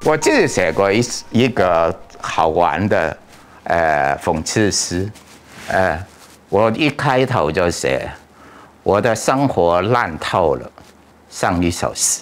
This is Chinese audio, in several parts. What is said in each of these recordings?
我自己写过一个好玩的讽刺诗，我一开头就写我的生活烂透了，上一首诗。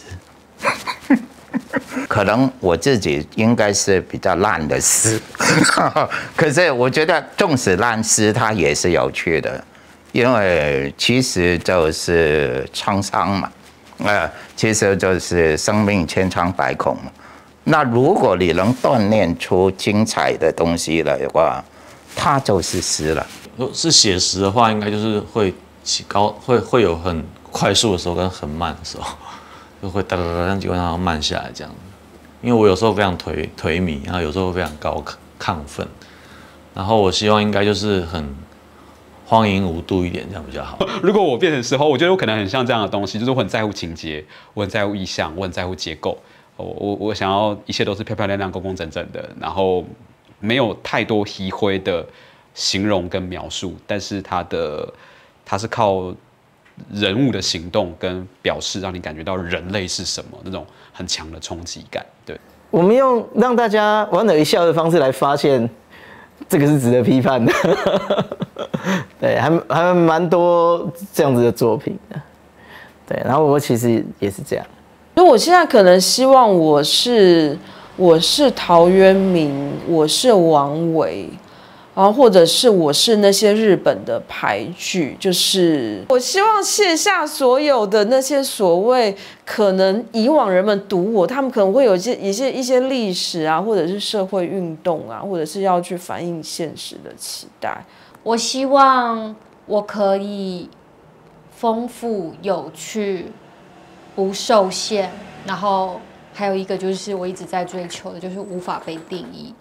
可能我自己应该是比较烂的诗，可是我觉得纵使烂诗，它也是有趣的，因为其实就是沧桑嘛，其实就是生命千疮百孔嘛。那如果你能锻炼出精彩的东西来的话，它就是诗了。 如果是写实的话，应该就是会起高，会有很快速的时候跟很慢的时候，就会哒哒哒，但结果然后慢下来这样。因为我有时候非常颓靡，然后有时候非常亢奋，然后我希望应该就是很荒淫无度一点，这样比较好。 如果我变成诗后，我觉得我可能很像这样的东西，就是我很在乎情节，我很在乎意象，我很在乎结构。我想要一切都是漂漂亮亮、工工整整的，然后没有太多稀灰的形容跟描述，但是它是靠人物的行动跟表示，让你感觉到人类是什么那种很强的冲击感。对， 我们用让大家莞尔一笑的方式来发现，这个是值得批判的。对，还蛮多这样子的作品的。对，然后我其实也是这样。 所以我现在可能希望我是陶渊明，我是王维，然后或者是我是那些日本的俳句，就是我希望卸下所有的那些所谓可能以往人们读我，他们可能会有一些历史啊，或者是社会运动啊，或者是要去反映现实的期待。 我希望我可以丰富有趣，不受限，然后还有一个就是我一直在追求的，就是无法被定义。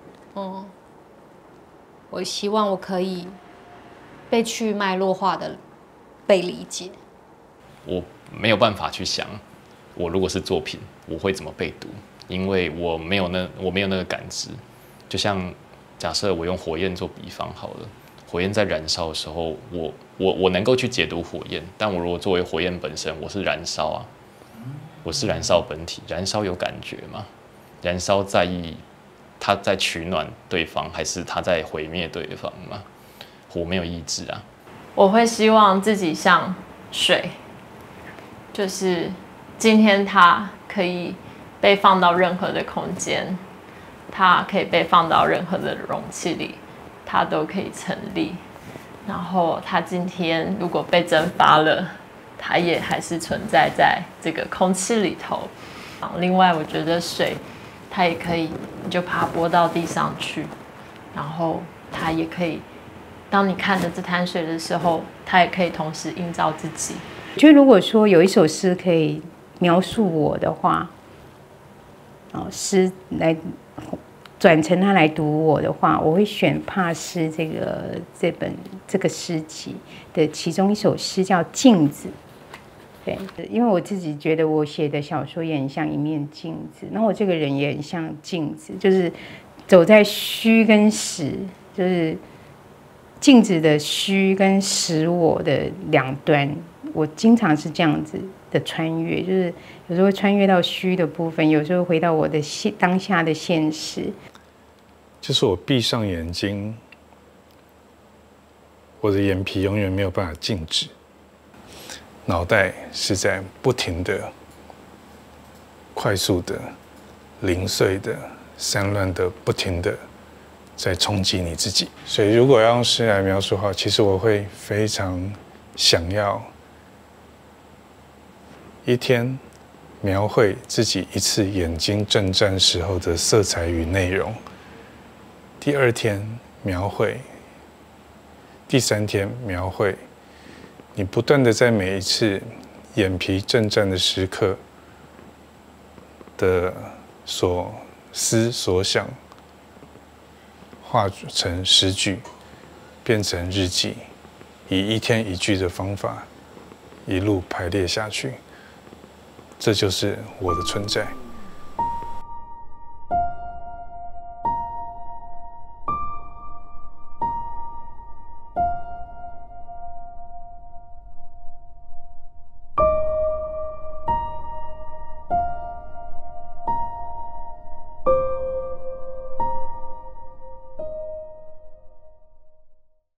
我希望我可以被去脉络化的被理解。 我没有办法去想，我如果是作品，我会怎么被读，因为我没有那个感知。就像假设我用火焰做比方好了，火焰在燃烧的时候，我能够去解读火焰，但我如果作为火焰本身，我是燃烧啊，我是燃烧本体，燃烧有感觉吗？燃烧在意他在取暖对方，还是他在毁灭对方吗？火没有意志啊。 我会希望自己像水，就是今天它可以被放到任何的空间，它可以被放到任何的容器里，它都可以成立。然后它今天如果被蒸发了，它也还是存在在这个空气里头。另外，我觉得水，它也可以，你就把它拨到地上去，然后它也可以，当你看着这滩水的时候，它也可以同时映照自己。 我觉得如果说有一首诗可以描述我的话，诗来转成它来读我的话，我会选帕斯这个诗集的其中一首诗叫《镜子》。对，因为我自己觉得我写的小说也很像一面镜子，那我这个人也很像镜子，就是走在虚跟实，就是镜子的虚跟实我的两端，我经常是这样子的穿越，就是有时候会穿越到虚的部分，有时候回到我的当下的现实。 就是我闭上眼睛，我的眼皮永远没有办法静止。脑袋是在不停的、快速的、零碎的、散乱的、不停的在冲击你自己。所以，如果要用诗来描述的话，其实我会非常想要一天描绘自己一次眼睛震颤时候的色彩与内容，第二天描绘，第三天描绘。你不断的在每一次眼皮震颤的时刻的所思所想，化成诗句，变成日记，以一天一句的方法一路排列下去，这就是我的存在。